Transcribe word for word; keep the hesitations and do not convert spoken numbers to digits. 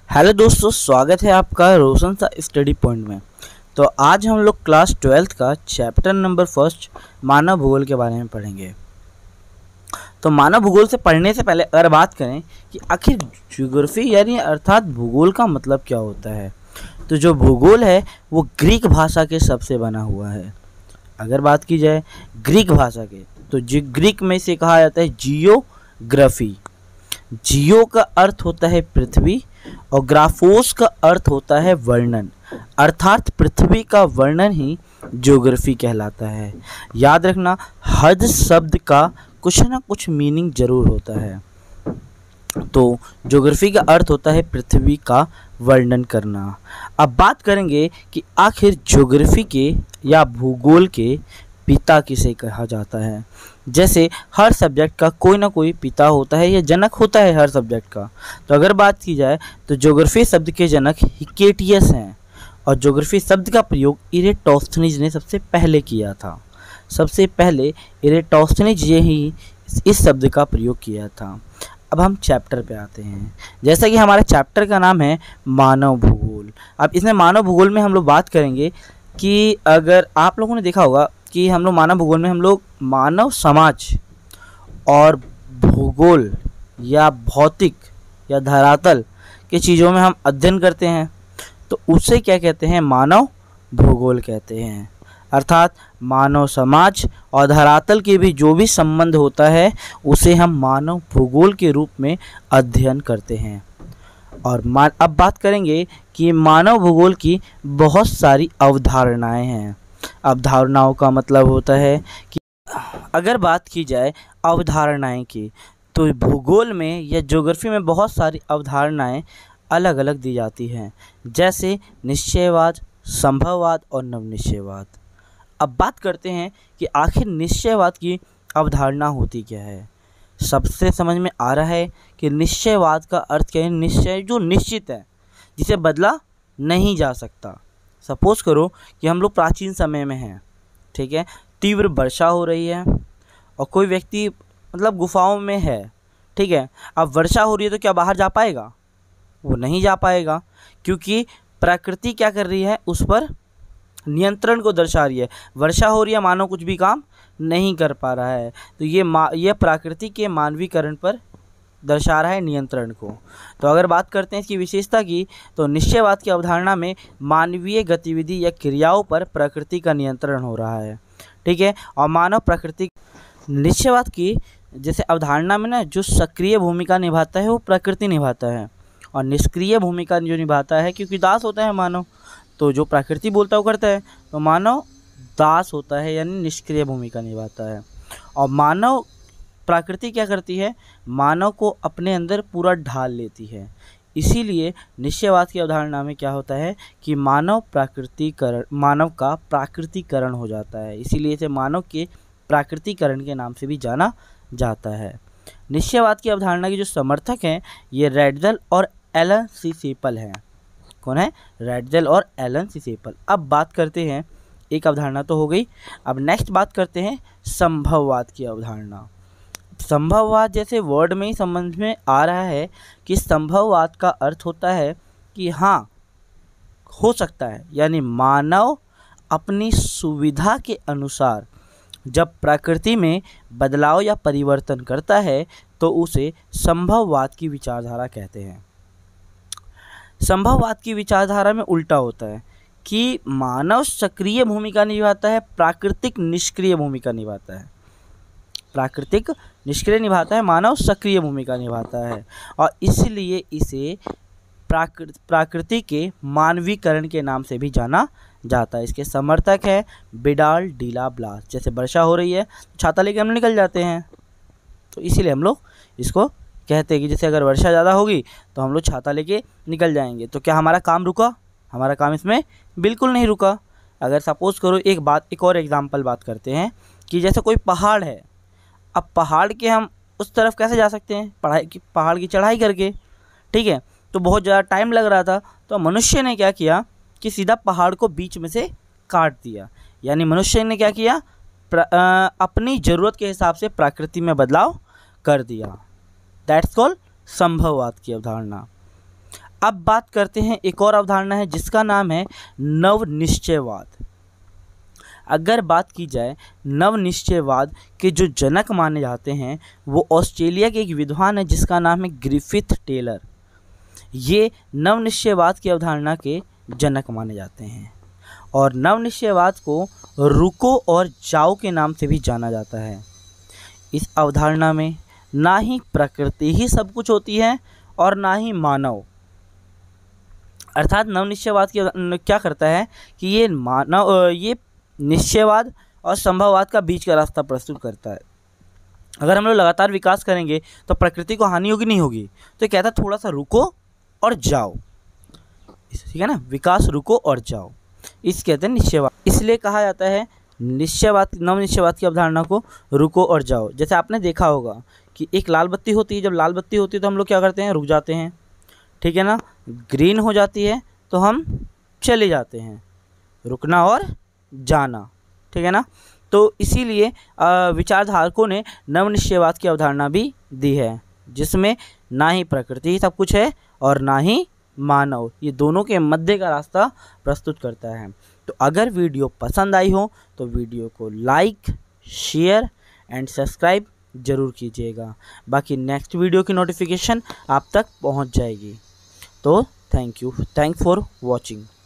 Hello दोस्तों, स्वागत है आपका रोशन सा स्टडी पॉइंट में। तो आज हम लोग क्लास ट्वेल्थ का चैप्टर नंबर फर्स्ट मानव भूगोल के बारे में पढ़ेंगे। तो मानव भूगोल से पढ़ने से पहले अगर बात करें कि आखिर ज्योग्राफी यानी अर्थात भूगोल का मतलब क्या होता है, तो जो भूगोल है वो ग्रीक भाषा के शब्द से बना हुआ है। अगर बात की जाए ग्रीक भाषा के, तो जो ग्रीक में से कहा जाता है जियोग्राफी। जियो का अर्थ होता है पृथ्वी और ग्राफोस का अर्थ होता है वर्णन, अर्थात पृथ्वी का वर्णन ही ज्योग्राफी कहलाता है। याद रखना, हर शब्द का कुछ ना कुछ मीनिंग जरूर होता है। तो ज्योग्राफी का अर्थ होता है पृथ्वी का वर्णन करना। अब बात करेंगे कि आखिर ज्योग्राफी के या भूगोल के पिता किसे कहा जाता है। जैसे हर सब्जेक्ट का कोई ना कोई पिता होता है या जनक होता है हर सब्जेक्ट का। तो अगर बात की जाए तो ज्योग्राफी शब्द के जनक हिकेटियस हैं और ज्योग्राफी शब्द का प्रयोग इरेटोस्थनीज ने सबसे पहले किया था। सबसे पहले इरेटोस्थनीज ये ही इस शब्द का प्रयोग किया था। अब हम चैप्टर पे आते हैं। जैसा कि हमारे चैप्टर का नाम है मानव भूगोल। अब इसमें मानव भूगोल में हम लोग बात करेंगे कि अगर आप लोगों ने देखा होगा कि हम लोग मानव भूगोल में हम लोग मानव समाज और भूगोल या भौतिक या धरातल के चीज़ों में हम अध्ययन करते हैं, तो उसे क्या कहते हैं? मानव भूगोल कहते हैं। अर्थात मानव समाज और धरातल के भी जो भी संबंध होता है उसे हम मानव भूगोल के रूप में अध्ययन करते हैं। और मान अब बात करेंगे कि मानव भूगोल की बहुत सारी अवधारणाएं हैं। अवधारणाओं का मतलब होता है कि अगर बात की जाए अवधारणाएं की, तो भूगोल में या ज्योग्राफी में बहुत सारी अवधारणाएं अलग अलग दी जाती हैं। जैसे निश्चयवाद, संभववाद और नवनिश्चयवाद। अब बात करते हैं कि आखिर निश्चयवाद की अवधारणा होती क्या है। सबसे समझ में आ रहा है कि निश्चयवाद का अर्थ क्या है? निश्चय जो निश्चित है, जिसे बदला नहीं जा सकता। सपोज करो कि हम लोग प्राचीन समय में हैं, ठीक है, तीव्र वर्षा हो रही है और कोई व्यक्ति मतलब गुफाओं में है, ठीक है। अब वर्षा हो रही है तो क्या बाहर जा पाएगा? वो नहीं जा पाएगा, क्योंकि प्रकृति क्या कर रही है? उस पर नियंत्रण को दर्शा रही है। वर्षा हो रही है, मानव कुछ भी काम नहीं कर पा रहा है, तो ये मा ये प्रकृति के मानवीकरण पर दर्शा रहा है, नियंत्रण को। तो अगर बात करते हैं इसकी विशेषता की, तो निश्चयवाद की अवधारणा में मानवीय गतिविधि या क्रियाओं पर प्रकृति का नियंत्रण हो रहा है, ठीक है। और मानव प्रकृति निश्चयवाद की जैसे अवधारणा में ना जो सक्रिय भूमिका निभाता है वो प्रकृति निभाता है, और निष्क्रिय भूमिका जो निभाता है, क्योंकि दास होता है मानव, तो जो प्रकृति बोलता है वो करता है, तो मानव दास होता है यानी निष्क्रिय भूमिका निभाता है। और मानव प्रकृति क्या करती है? मानव को अपने अंदर पूरा ढाल लेती है। इसीलिए निश्चयवाद की अवधारणा में क्या होता है कि मानव प्राकृतिकरण मानव का प्राकृतिकरण हो जाता है। इसीलिए इसे मानव के प्राकृतिकरण के नाम से भी जाना जाता है। निश्चयवाद की अवधारणा के जो समर्थक हैं ये रैडजल और एलन सी सेपल हैं। कौन है? रैडजल और एलन सी सेपल। अब बात करते हैं, एक अवधारणा तो हो गई, अब नेक्स्ट बात करते हैं संभववाद की अवधारणा। संभववाद जैसे वर्ड में ही समझ में आ रहा है कि संभववाद का अर्थ होता है कि हाँ हो सकता है, यानी मानव अपनी सुविधा के अनुसार जब प्रकृति में बदलाव या परिवर्तन करता है तो उसे संभववाद की विचारधारा कहते हैं। संभववाद की विचारधारा में उल्टा होता है कि मानव सक्रिय भूमिका निभाता है, प्राकृतिक निष्क्रिय भूमिका निभाता है। प्राकृतिक निष्क्रिय निभाता है, मानव सक्रिय भूमिका निभाता है, और इसलिए इसे प्राकृत प्राकृति के मानवीकरण के नाम से भी जाना जाता है। इसके समर्थक है बिडाल डीला ब्लास। जैसे वर्षा हो रही है तो छाता लेके हम निकल जाते हैं, तो इसीलिए हम लोग इसको कहते हैं कि जैसे अगर वर्षा ज़्यादा होगी तो हम लोग छाता लेके निकल जाएंगे। तो क्या हमारा काम रुका? हमारा काम इसमें बिल्कुल नहीं रुका। अगर सपोज करो एक बात एक और एग्जाम्पल बात करते हैं कि जैसे कोई पहाड़ है, अब पहाड़ के हम उस तरफ कैसे जा सकते हैं? पढ़ाई की पहाड़ की चढ़ाई करके, ठीक है। तो बहुत ज़्यादा टाइम लग रहा था, तो मनुष्य ने क्या किया कि सीधा पहाड़ को बीच में से काट दिया। यानी मनुष्य ने क्या किया? प्र, आ, अपनी ज़रूरत के हिसाब से प्रकृति में बदलाव कर दिया। दैट्स कॉल्ड संभववाद की अवधारणा। अब बात करते हैं, एक और अवधारणा है जिसका नाम है नवनिश्चयवाद। अगर बात की जाए नवनिश्चयवाद के जो जनक माने जाते हैं वो ऑस्ट्रेलिया के एक विद्वान है जिसका नाम है ग्रिफिथ टेलर। ये नवनिश्चयवाद की अवधारणा के जनक माने जाते हैं और नवनिश्चयवाद को रुको और जाओ के नाम से भी जाना जाता है। इस अवधारणा में ना ही प्रकृति ही सब कुछ होती है और ना ही मानव, अर्थात नवनिश्चयवाद की क्या करता है कि ये मानव ये निश्चयवाद और संभववाद का बीच का रास्ता प्रस्तुत करता है। अगर हम लोग लगातार विकास करेंगे तो प्रकृति को हानि होगी नहीं होगी, तो ये कहता है थोड़ा सा रुको और जाओ, ठीक है ना, विकास रुको और जाओ, इस कहते हैं निश्चयवाद। इसलिए कहा जाता है निश्चयवाद, नवनिश्चयवाद की अवधारणा को रुको और जाओ। जैसे आपने देखा होगा कि एक लाल बत्ती होती है, जब लाल बत्ती होती है तो हम लोग क्या करते हैं, रुक जाते हैं, ठीक है ना। ग्रीन हो जाती है तो हम चले जाते हैं, रुकना और जाना, ठीक है ना। तो इसीलिए विचारधारकों ने नवनिश्चयवाद की अवधारणा भी दी है जिसमें ना ही प्रकृति सब कुछ है और ना ही मानव, ये दोनों के मध्य का रास्ता प्रस्तुत करता है। तो अगर वीडियो पसंद आई हो तो वीडियो को लाइक, शेयर एंड सब्सक्राइब ज़रूर कीजिएगा। बाकी नेक्स्ट वीडियो की नोटिफिकेशन आप तक पहुंच जाएगी। तो thank you, thanks for watching.